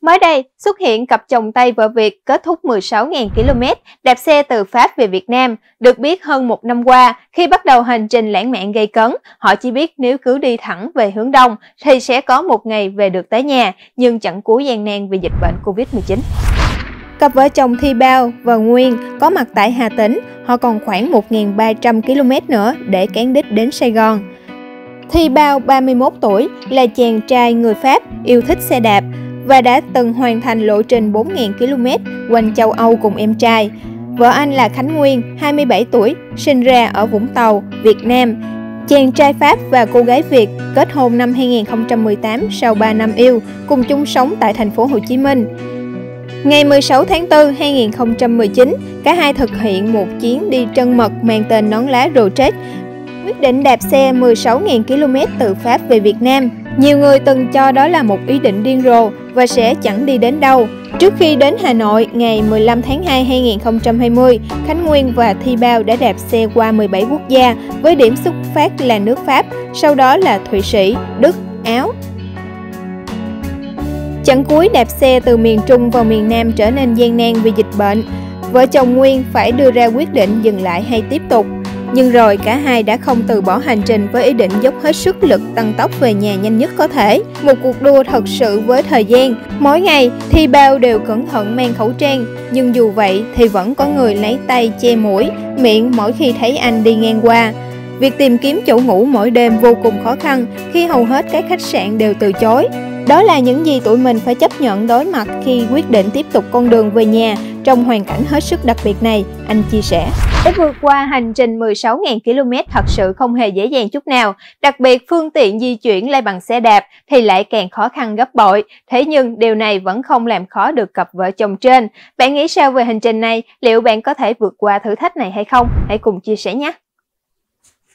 Mới đây, xuất hiện cặp chồng Tây vợ Việt kết thúc 16.000 km đạp xe từ Pháp về Việt Nam. Được biết hơn một năm qua, khi bắt đầu hành trình lãng mạn gay cấn, họ chỉ biết nếu cứ đi thẳng về hướng Đông thì sẽ có một ngày về được tới nhà, nhưng chặng cuối gian nan vì dịch bệnh Covid-19. Cặp vợ chồng Thi Bao và Nguyên có mặt tại Hà Tĩnh, họ còn khoảng 1.300 km nữa để cán đích đến Sài Gòn. Thi Bao 31 tuổi là chàng trai người Pháp yêu thích xe đạp và đã từng hoàn thành lộ trình 4.000 km quanh châu Âu cùng em trai. Vợ anh là Khánh Nguyên, 27 tuổi, sinh ra ở Vũng Tàu, Việt Nam. Chàng trai Pháp và cô gái Việt kết hôn năm 2018 sau 3 năm yêu, cùng chung sống tại thành phố Hồ Chí Minh. Ngày 16 tháng 4 2019, cả hai thực hiện một chuyến đi trân mật mang tên Nón Lá Road, quyết định đạp xe 16.000 km từ Pháp về Việt Nam. Nhiều người từng cho đó là một ý định điên rồ và sẽ chẳng đi đến đâu. Trước khi đến Hà Nội ngày 15 tháng 2 2020, Khánh Nguyên và Thi Bao đã đạp xe qua 17 quốc gia với điểm xuất phát là nước Pháp, sau đó là Thụy Sĩ, Đức, Áo. Chặng cuối đạp xe từ miền Trung vào miền Nam trở nên gian nan vì dịch bệnh. Vợ chồng Nguyên phải đưa ra quyết định dừng lại hay tiếp tục. Nhưng rồi cả hai đã không từ bỏ hành trình với ý định dốc hết sức lực tăng tốc về nhà nhanh nhất có thể. Một cuộc đua thật sự với thời gian. Mỗi ngày, Thi Bao đều cẩn thận mang khẩu trang. Nhưng dù vậy thì vẫn có người lấy tay che mũi, miệng mỗi khi thấy anh đi ngang qua. Việc tìm kiếm chỗ ngủ mỗi đêm vô cùng khó khăn khi hầu hết các khách sạn đều từ chối. Đó là những gì tụi mình phải chấp nhận đối mặt khi quyết định tiếp tục con đường về nhà trong hoàn cảnh hết sức đặc biệt này, anh chia sẻ. Để vượt qua hành trình 16.000 km thật sự không hề dễ dàng chút nào, đặc biệt phương tiện di chuyển lại bằng xe đạp thì lại càng khó khăn gấp bội. Thế nhưng điều này vẫn không làm khó được cặp vợ chồng trên. Bạn nghĩ sao về hành trình này? Liệu bạn có thể vượt qua thử thách này hay không? Hãy cùng chia sẻ nhé!